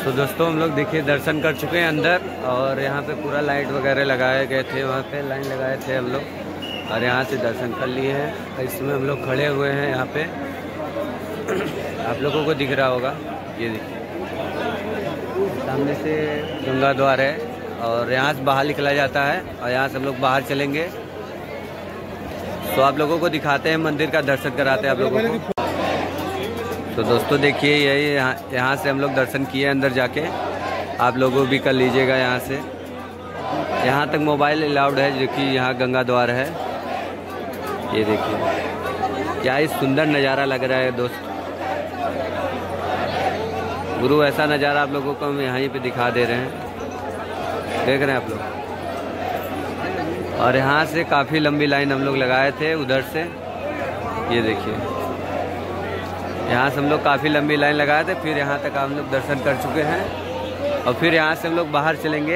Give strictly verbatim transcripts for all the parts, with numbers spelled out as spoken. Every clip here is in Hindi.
तो दोस्तों हम लोग देखिए दर्शन कर चुके हैं अंदर, और यहाँ पे पूरा लाइट वगैरह लगाए गए थे, वहाँ पे लाइन लगाए थे हम लोग, और यहाँ से दर्शन कर लिए हैं। इसमें हम लोग खड़े हुए हैं यहाँ पे, आप लोगों को दिख रहा होगा, ये देखिए सामने से गंगा द्वार है, और यहाँ से बाहर निकला जाता है, और यहाँ से हम लोग बाहर चलेंगे। तो आप लोगों को दिखाते हैं, मंदिर का दर्शन कराते हैं आप लोगों को। तो दोस्तों देखिए यही यहाँ यहाँ से हम लोग दर्शन किए अंदर जाके, आप लोगों भी कर लीजिएगा यहाँ से। यहाँ तक मोबाइल अलाउड है, जो कि यहाँ गंगा द्वार है। ये देखिए क्या ही सुंदर नज़ारा लग रहा है दोस्त गुरु, ऐसा नज़ारा आप लोगों को हम यहीं पे दिखा दे रहे हैं, देख रहे हैं आप लोग। और यहाँ से काफ़ी लंबी लाइन हम लोग लगाए थे उधर से, ये देखिए यहाँ से हम लोग काफ़ी लंबी लाइन लगाए थे, फिर यहाँ तक हम लोग दर्शन कर चुके हैं, और फिर यहाँ से हम लोग बाहर चलेंगे।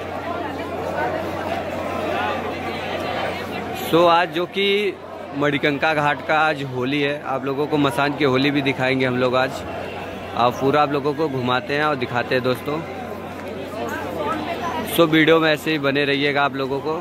सो आज जो कि मणिकंका घाट का आज होली है, आप लोगों को मसान की होली भी दिखाएंगे हम लोग आज, और पूरा आप लोगों को घुमाते हैं और दिखाते हैं दोस्तों। सो वीडियो में ऐसे ही बने रहिएगा आप लोगों को।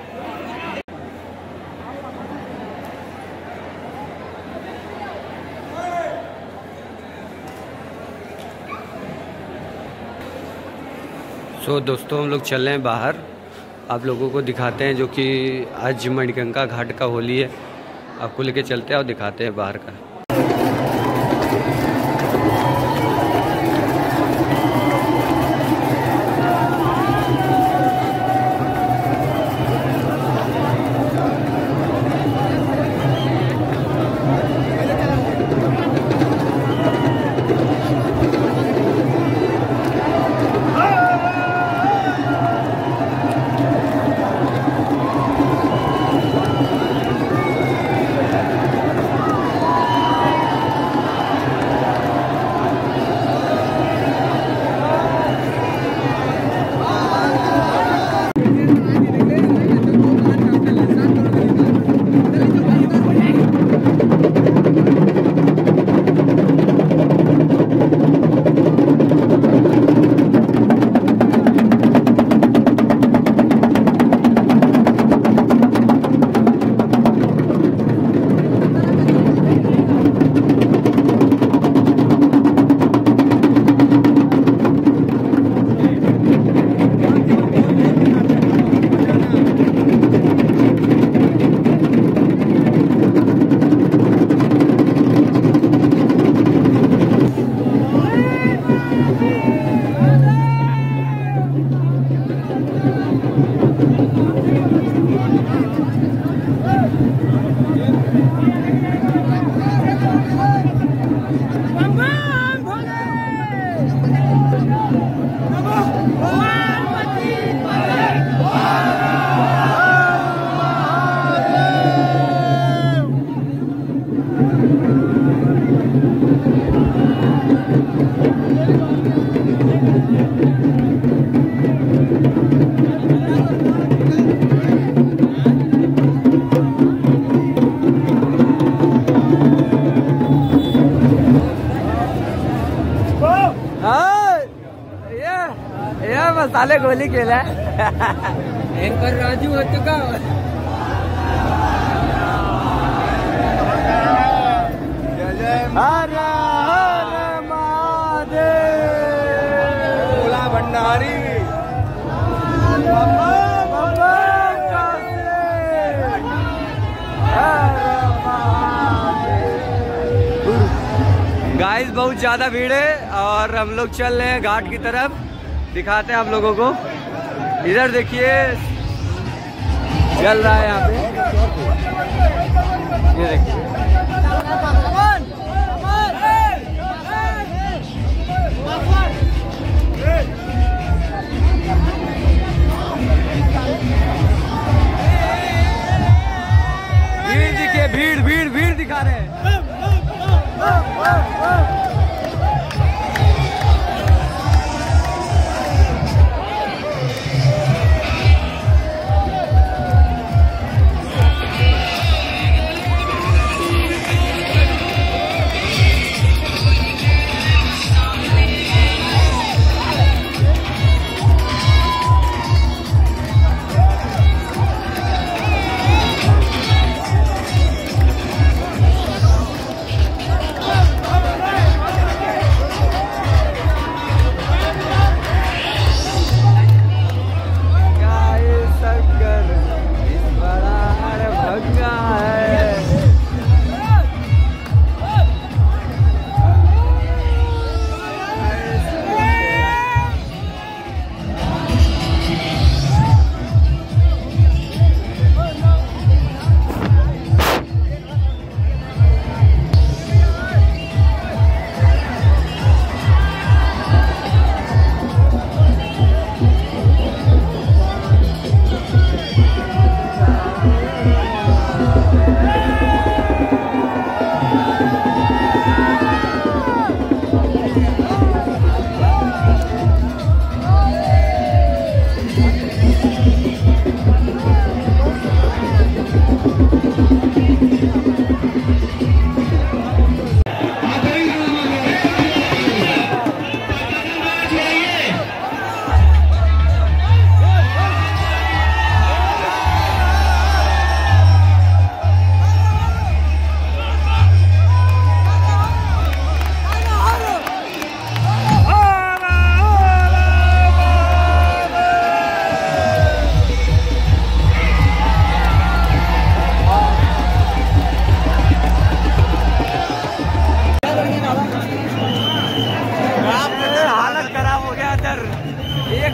सो so, दोस्तों हम लोग चल रहे हैं बाहर, आप लोगों को दिखाते हैं जो कि आज मणिकंका घाट का होली है, आपको लेके चलते हैं और दिखाते हैं बाहर का। मसाले गोली केला पर राजू होत का हर हर महादेव भोला भंडारी गाइस बहुत ज्यादा भीड़ है, और हम लोग चल रहे हैं घाट की तरफ, दिखाते हैं आप लोगों को। इधर देखिए चल रहा है यहाँ पे, ये देखिए भीड़ दिखे, भीड़ भीड़ भीड़ दिखा रहे हैं।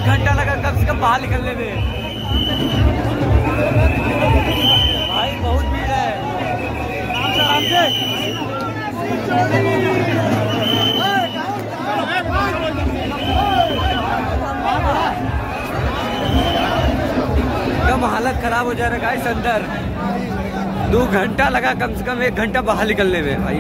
घंटा लगा कम से कम बाहर निकलने में। भाई बहुत भीड़ है। आराम से एकदम हालत खराब हो जा रहा है इस अंदर। दो घंटा लगा कम से कम, एक घंटा बाहर निकलने में भाई।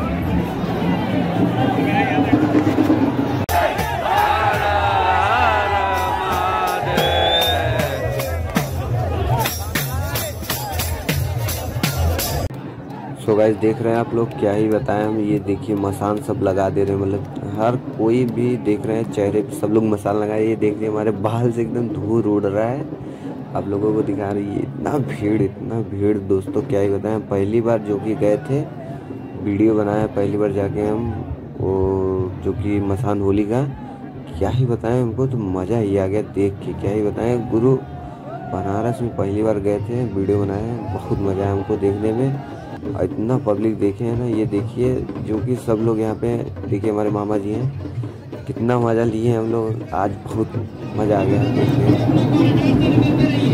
तो गाइस देख रहे हैं आप लोग, क्या ही बताएं हम। ये देखिए मसान सब लगा दे रहे हैं, मतलब हर कोई भी देख रहे हैं चेहरे पे सब लोग मसाल लगाए। ये देखिए हमारे बाल से एकदम धूल उड़ रहा है, आप लोगों को दिखा रही है। इतना भीड़ इतना भीड़ दोस्तों, क्या ही बताएं। पहली बार जो कि गए थे, वीडियो बनाया पहली बार जाके हम, वो जो कि मसान होली का, क्या ही बताएं। हमको तो मज़ा ही आ गया देख के, क्या ही बताएं। गुरु बनारस में पहली बार गए थे, वीडियो बनाए, बहुत मज़ा आया हमको देखने में। इतना पब्लिक देखे है ना, ये देखिए जो कि सब लोग यहाँ पे देखिए, हमारे मामा जी हैं, कितना मज़ा लिए हम लोग आज, बहुत मज़ा आ गया देखने।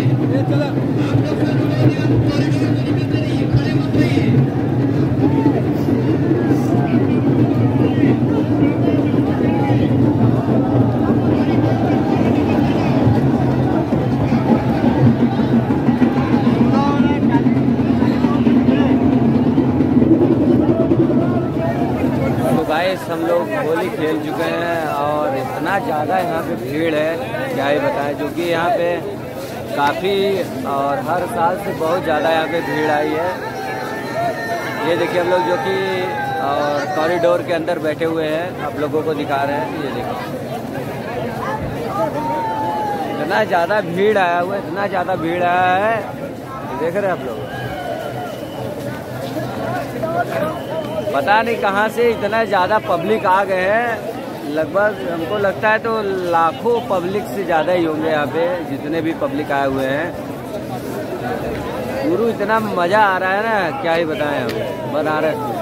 हम लोग होली खेल चुके हैं और इतना ज़्यादा यहाँ पे भीड़ है, क्या ही बताएं। जो कि यहाँ पे काफ़ी और हर साल से बहुत ज़्यादा यहाँ पे भीड़ आई है। ये देखिए हम लोग जो कि और कॉरिडोर के अंदर बैठे हुए हैं, आप लोगों को दिखा रहे हैं। ये देखिए इतना ज़्यादा भीड़ आया हुआ है, इतना ज़्यादा भीड़ आया है, देख रहे हैं आप लोग। पता नहीं कहाँ से इतना ज़्यादा पब्लिक आ गए हैं, लगभग हमको लगता है तो लाखों पब्लिक से ज़्यादा ही होंगे यहाँ पे, जितने भी पब्लिक आए हुए हैं। गुरु इतना मज़ा आ रहा है ना, क्या ही बताएं हम। बनारस में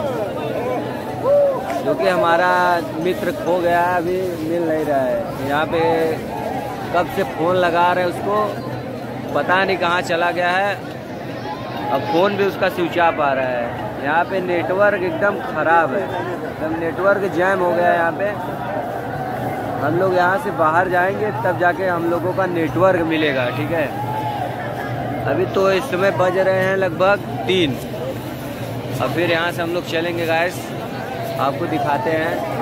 जो कि हमारा मित्र खो गया, अभी मिल नहीं रहा है। यहाँ पे कब से फ़ोन लगा रहे हैं उसको, पता नहीं कहाँ चला गया है। अब फ़ोन भी उसका स्विच ऑफ आ रहा है। यहाँ पे नेटवर्क एकदम ख़राब है, एकदम नेटवर्क जैम हो गया है यहाँ पे। हम लोग यहाँ से बाहर जाएंगे तब जाके हम लोगों का नेटवर्क मिलेगा, ठीक है। अभी तो इस समय बज रहे हैं लगभग तीन। अब फिर यहाँ से हम लोग चलेंगे गाइस, आपको दिखाते हैं।